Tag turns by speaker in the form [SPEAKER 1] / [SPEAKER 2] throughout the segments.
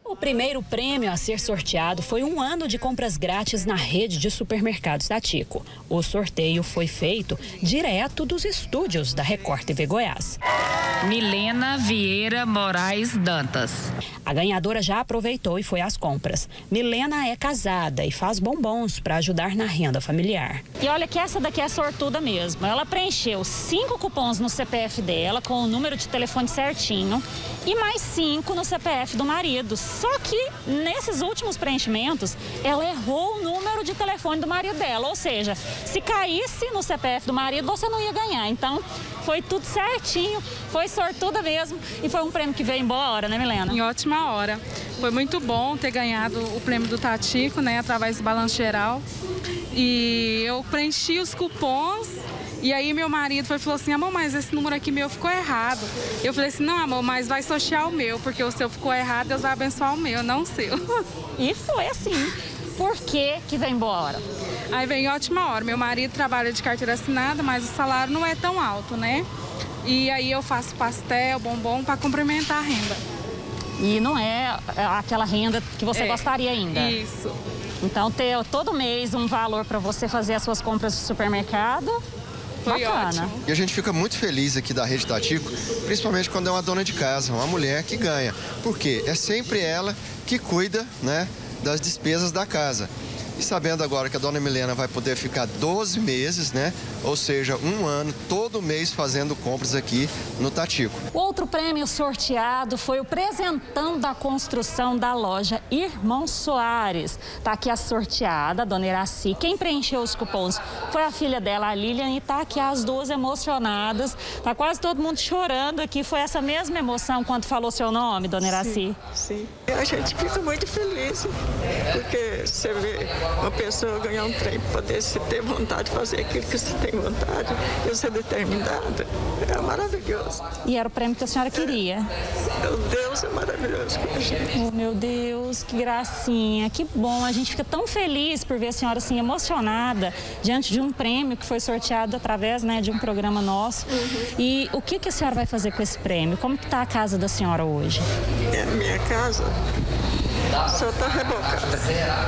[SPEAKER 1] O primeiro prêmio a ser sorteado foi 1 ano de compras grátis na rede de supermercados da Tico. O sorteio foi feito direto dos estúdios da Record TV Goiás.
[SPEAKER 2] Milena Vieira Moraes Dantas.
[SPEAKER 1] A ganhadora já aproveitou e foi às compras. Milena é casada e faz bombons para ajudar na renda familiar.
[SPEAKER 3] E olha que essa daqui é sortuda mesmo. Ela preencheu 5 cupons no CPF dela, com o número de telefone certinho, e mais 5 no CPF do marido. Só que nesses últimos preenchimentos, ela errou o número de telefone do marido dela. Ou seja, se caísse no CPF do marido, você não ia ganhar. Então, foi tudo certinho, foi sortuda mesmo. E foi um prêmio que veio em boa hora, né, Milena?
[SPEAKER 4] Em ótima hora. Foi muito bom ter ganhado o prêmio do Tatico, né, através do Balanço Geral. E eu preenchi os cupons. E aí meu marido falou assim: amor, mas esse número aqui meu ficou errado. Eu falei assim: não, amor, mas vai sortear o meu, porque o seu ficou errado, Deus vai abençoar o meu, não o seu.
[SPEAKER 3] E foi assim. Por que vem boa hora?
[SPEAKER 4] Aí vem ótima hora. Meu marido trabalha de carteira assinada, mas o salário não é tão alto, né? E aí eu faço pastel, bombom para complementar a renda.
[SPEAKER 3] E não é aquela renda que você gostaria ainda?
[SPEAKER 4] Isso.
[SPEAKER 3] Então, ter todo mês um valor para você fazer as suas compras no supermercado,
[SPEAKER 4] foi
[SPEAKER 3] bacana.
[SPEAKER 4] Ótimo.
[SPEAKER 5] E a gente fica muito feliz aqui da Rede Tatico, principalmente quando é uma dona de casa, uma mulher que ganha. Porque é sempre ela que cuida, né, das despesas da casa. E sabendo agora que a dona Milena vai poder ficar 12 meses, né? Ou seja, 1 ano, todo mês fazendo compras aqui no Tatico.
[SPEAKER 3] Outro prêmio sorteado foi o presentão da construção da loja Irmão Soares. Tá aqui a sorteada, a dona Iraci. Quem preencheu os cupons foi a filha dela, a Lilian, e tá aqui as duas emocionadas. Tá quase todo mundo chorando aqui. Foi essa mesma emoção quando falou seu nome, dona Iraci?
[SPEAKER 6] Sim. A gente fica muito feliz, porque você vê uma pessoa ganhar um trem, poder se ter vontade de fazer aquilo que você tem vontade, e ser determinada, é maravilhoso.
[SPEAKER 3] E era o prêmio que a senhora queria?
[SPEAKER 6] Meu Deus, é maravilhoso com a gente.
[SPEAKER 3] Oh, meu Deus, que gracinha, que bom. A gente fica tão feliz por ver a senhora assim emocionada diante de um prêmio que foi sorteado através, né, de um programa nosso. E o que a senhora vai fazer com esse prêmio? Como que está a casa da senhora hoje?
[SPEAKER 6] É, minha casa só está rebocada.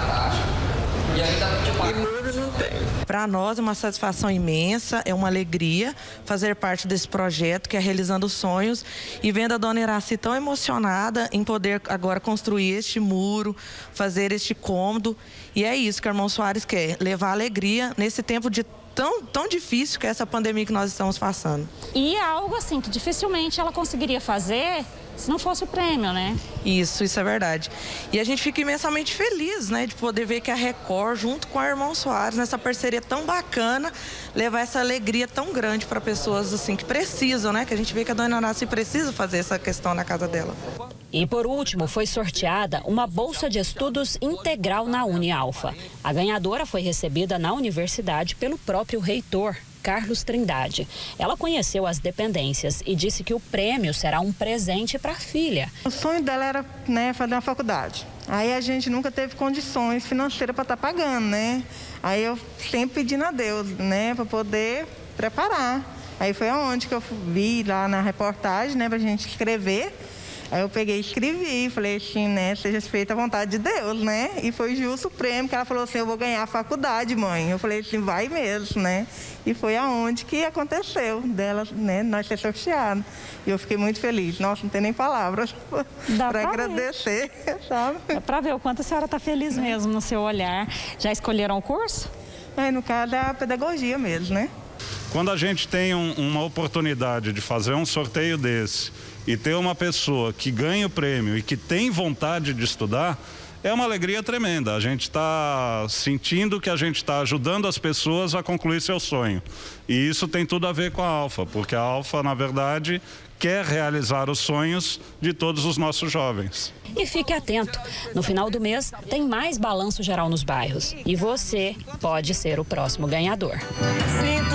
[SPEAKER 6] E muro não tem.
[SPEAKER 7] Para nós é uma satisfação imensa, é uma alegria fazer parte desse projeto que é Realizando Sonhos, e vendo a dona Iraci tão emocionada em poder agora construir este muro, fazer este cômodo. E é isso que o Irmão Soares quer, levar alegria nesse tempo de tão difícil que é essa pandemia que nós estamos passando.
[SPEAKER 3] E é algo assim que dificilmente ela conseguiria fazer se não fosse o prêmio, né?
[SPEAKER 7] Isso é verdade. E a gente fica imensamente feliz, né, de poder ver que a Record, junto com a Irmão Soares, nessa parceria tão bacana, levar essa alegria tão grande para pessoas assim que precisam, né? Que a gente vê que a dona Iraci precisa fazer essa questão na casa dela.
[SPEAKER 1] E por último, foi sorteada uma bolsa de estudos integral na Unialfa. A ganhadora foi recebida na universidade pelo próprio reitor, Carlos Trindade. Ela conheceu as dependências e disse que o prêmio será um presente para a filha.
[SPEAKER 8] O sonho dela era, né, fazer uma faculdade. Aí a gente nunca teve condições financeiras para estar pagando, né? Aí eu sempre pedindo a Deus, né, para poder preparar. Aí foi aonde que eu vi lá na reportagem, né, para a gente escrever. Aí eu peguei e escrevi, falei assim, né, seja feita a vontade de Deus, né? E foi justo o prêmio, que ela falou assim, eu vou ganhar a faculdade, mãe. Eu falei assim, vai mesmo, né? E foi aonde que aconteceu dela, né, nós ser sorteados. E eu fiquei muito feliz. Nossa, não tem nem palavras para agradecer, sabe?
[SPEAKER 3] Dá para ver o quanto a senhora está feliz mesmo no seu olhar. Já escolheram o curso?
[SPEAKER 8] No caso, é a pedagogia mesmo, né?
[SPEAKER 9] Quando a gente tem uma oportunidade de fazer um sorteio desse e ter uma pessoa que ganha o prêmio e que tem vontade de estudar, é uma alegria tremenda. A gente está sentindo que a gente está ajudando as pessoas a concluir seu sonho. E isso tem tudo a ver com a Alfa, porque a Alfa, na verdade, quer realizar os sonhos de todos os nossos jovens.
[SPEAKER 1] E fique atento, no final do mês tem mais balanço geral nos bairros. E você pode ser o próximo ganhador.
[SPEAKER 8] Sim.